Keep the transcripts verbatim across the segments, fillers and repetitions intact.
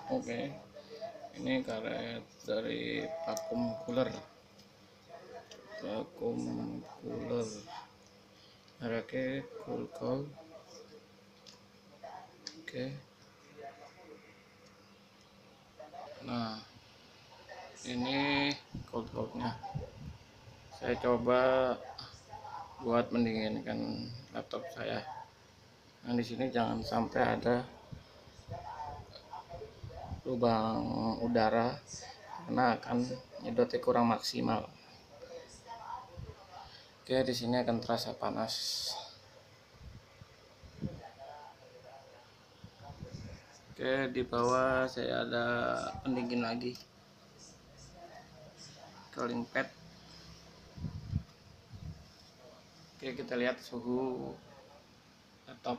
Oke, ini karet dari vakum cooler. Vakum cooler. Mereknya Cool Cool. Oke. Nah, ini cold coldnya. Saya coba buat mendinginkan laptop saya. Nah, di sini jangan sampai ada lubang udara karena akan nyedotnya kurang maksimal. Oke, di sini akan terasa panas. Oke, di bawah saya ada pendingin lagi. Cooling pad. Oke, kita lihat suhu laptop.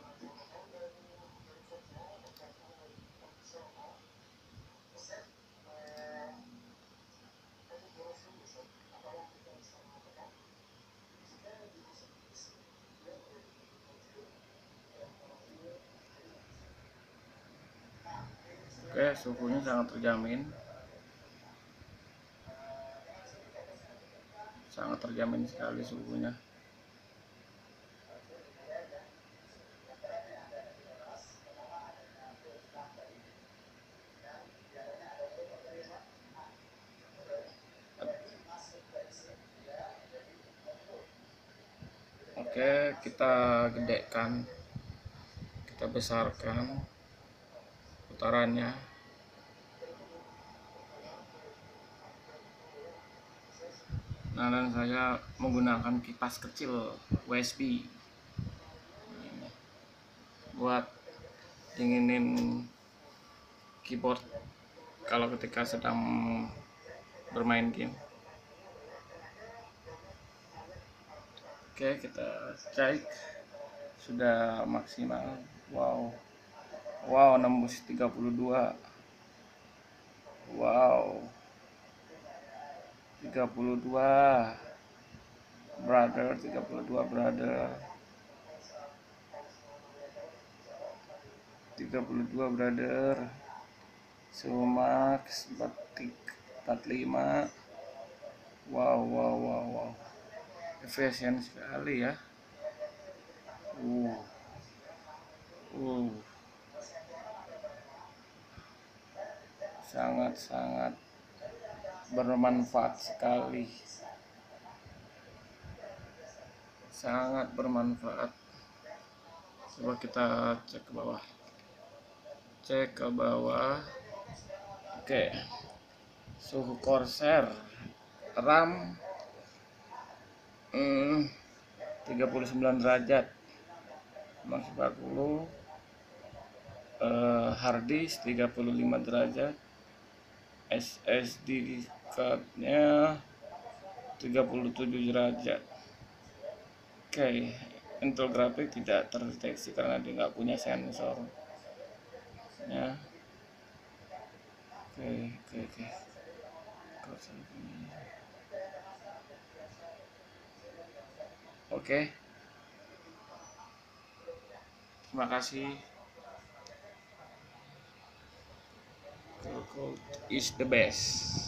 Oke, suhunya sangat terjamin. Sangat terjamin sekali suhunya. Oke, kita gedekan, kita besarkan putarannya. Nah, dan saya menggunakan kipas kecil U S B buat dinginin keyboard kalau ketika sedang bermain game. Oke, kita cek sudah maksimal. Wow, wow, nembus tiga puluh dua. Wow, tiga puluh dua brother, tiga puluh dua brother, tiga puluh dua brother. Suhu max empat puluh lima. Wow, wow, wow, wow, efisien sekali ya. uh uh sangat-sangat bermanfaat sekali, sangat bermanfaat. Coba kita cek ke bawah, cek ke bawah. Oke, suhu Corsair, RAM hmm, tiga puluh sembilan derajat, max empat puluh, eh, hard disk tiga puluh lima derajat, S S D card-nya tiga puluh tujuh derajat. Oke, Intel grafik tidak terdeteksi karena dia nggak punya sensor ya. Oke, oke, oke. Oke, terima kasih. Cool is the best.